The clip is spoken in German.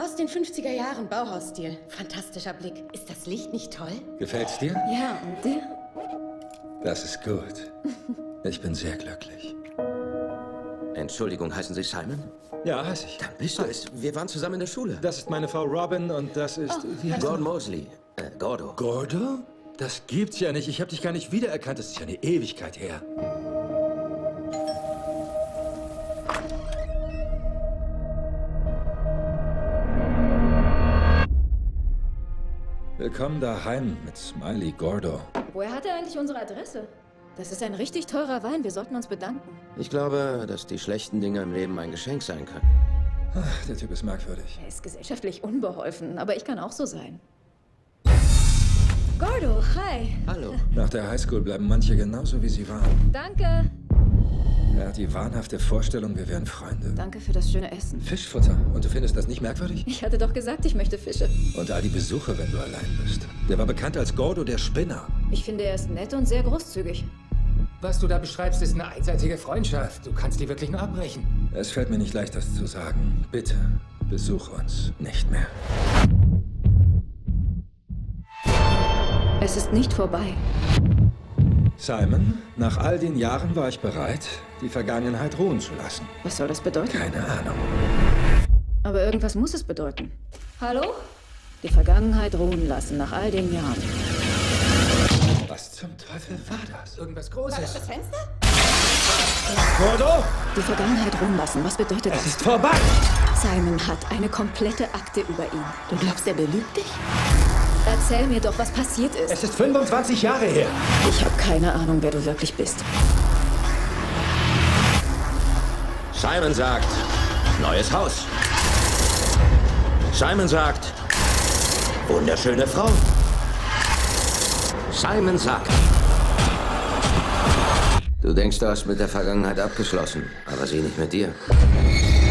Aus den 50er Jahren, Bauhausstil. Fantastischer Blick. Ist das Licht nicht toll? Gefällt's dir? Ja, und dir? Das ist gut. Ich bin sehr glücklich. Entschuldigung, heißen Sie Simon? Ja, heiß ich. Dann bist du es. Wir waren zusammen in der Schule. Das ist meine Frau Robin und das ist... wie heißt Gordon Mosley. Gordo. Gordo? Das gibt's ja nicht. Ich habe dich gar nicht wiedererkannt. Das ist ja eine Ewigkeit her. Willkommen daheim mit Smiley Gordo. Woher hat er eigentlich unsere Adresse? Das ist ein richtig teurer Wein. Wir sollten uns bedanken. Ich glaube, dass die schlechten Dinge im Leben ein Geschenk sein können. Ach, der Typ ist merkwürdig. Er ist gesellschaftlich unbeholfen, aber ich kann auch so sein. Gordo, hi. Hallo. Nach der Highschool bleiben manche genauso, wie sie waren. Danke. Er hat die wahnhafte Vorstellung, wir wären Freunde. Danke für das schöne Essen. Fischfutter. Und du findest das nicht merkwürdig? Ich hatte doch gesagt, ich möchte Fische. Und all die Besuche, wenn du allein bist. Der war bekannt als Gordo der Spinner. Ich finde, er ist nett und sehr großzügig. Was du da beschreibst, ist eine einseitige Freundschaft. Du kannst die wirklich nur abbrechen. Es fällt mir nicht leicht, das zu sagen. Bitte, besuch uns nicht mehr. Es ist nicht vorbei. Simon, nach all den Jahren war ich bereit, die Vergangenheit ruhen zu lassen. Was soll das bedeuten? Keine Ahnung. Aber irgendwas muss es bedeuten. Hallo? Die Vergangenheit ruhen lassen nach all den Jahren. Was zum Teufel war das? Irgendwas Großes. Das Fenster? Gordo! Die Vergangenheit ruhen lassen, was bedeutet Es das? ist vorbei! Simon hat eine komplette Akte über ihn. Du glaubst, er belügt dich? Erzähl mir doch, was passiert ist. Es ist 25 Jahre her. Ich habe keine Ahnung, wer du wirklich bist. Simon sagt, neues Haus. Simon sagt, wunderschöne Frau. Simon sagt, du denkst, du hast mit der Vergangenheit abgeschlossen, aber sie nicht mit dir.